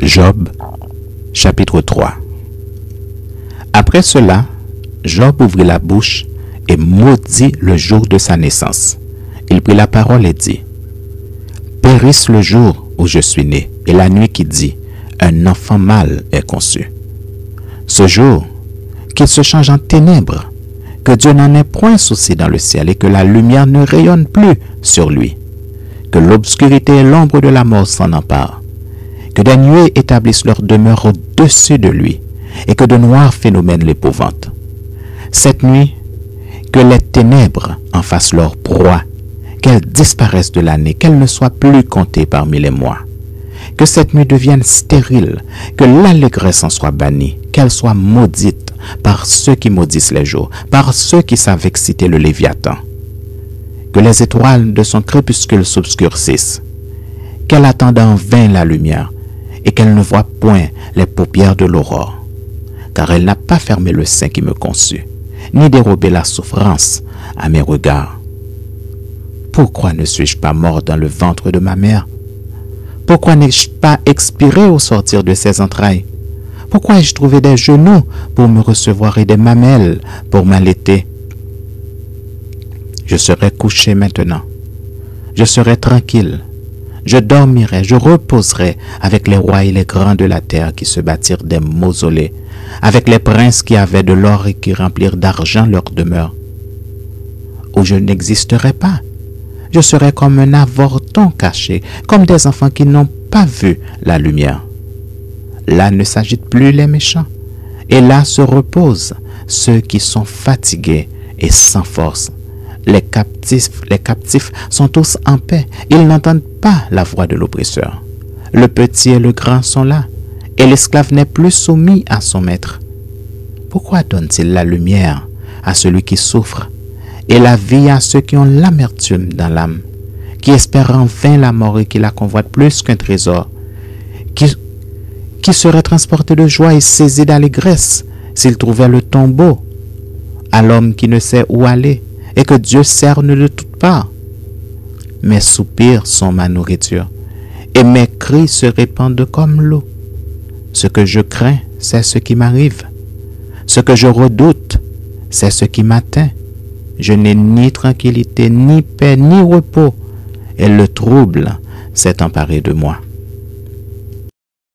Job, chapitre 3. Après cela, Job ouvrit la bouche et maudit le jour de sa naissance. Il prit la parole et dit: Périsse le jour où je suis né, et la nuit qui dit: un enfant mâle est conçu. Ce jour, qu'il se change en ténèbres, que Dieu n'en ait point souci dans le ciel et que la lumière ne rayonne plus sur lui, que l'obscurité et l'ombre de la mort s'en emparent, que des nuées établissent leur demeure au-dessus de lui et que de noirs phénomènes l'épouvantent. Cette nuit, que les ténèbres en fassent leur proie, qu'elles disparaissent de l'année, qu'elles ne soient plus comptées parmi les mois. Que cette nuit devienne stérile, que l'allégresse en soit bannie, qu'elle soit maudite par ceux qui maudissent les jours, par ceux qui savent exciter le Léviathan. Que les étoiles de son crépuscule s'obscurcissent, qu'elle attende en vain la lumière, et qu'elle ne voit point les paupières de l'aurore. Car elle n'a pas fermé le sein qui me conçut, ni dérobé la souffrance à mes regards. Pourquoi ne suis-je pas mort dans le ventre de ma mère? Pourquoi n'ai-je pas expiré au sortir de ses entrailles? Pourquoi ai-je trouvé des genoux pour me recevoir et des mamelles pour m'allaiter? Je serai couché maintenant. Je serai tranquille. Je dormirai, je reposerai avec les rois et les grands de la terre qui se bâtirent des mausolées, avec les princes qui avaient de l'or et qui remplirent d'argent leur demeure. Où je n'existerai pas. Je serai comme un avorton caché, comme des enfants qui n'ont pas vu la lumière. Là ne s'agitent plus les méchants, et là se reposent ceux qui sont fatigués et sans force. Les captifs sont tous en paix, ils n'entendent pas la voix de l'oppresseur. Le petit et le grand sont là, et l'esclave n'est plus soumis à son maître. Pourquoi donne-t-il la lumière à celui qui souffre, et la vie à ceux qui ont l'amertume dans l'âme, qui espèrent en vain la mort et qui la convoitent plus qu'un trésor, qui seraient transportés de joie et saisis d'allégresse s'ils trouvaient le tombeau à l'homme qui ne sait où aller et que Dieu cerne de toutes parts. Mes soupirs sont ma nourriture et mes cris se répandent comme l'eau. Ce que je crains, c'est ce qui m'arrive. Ce que je redoute, c'est ce qui m'atteint. Je n'ai ni tranquillité, ni paix, ni repos, et le trouble s'est emparé de moi.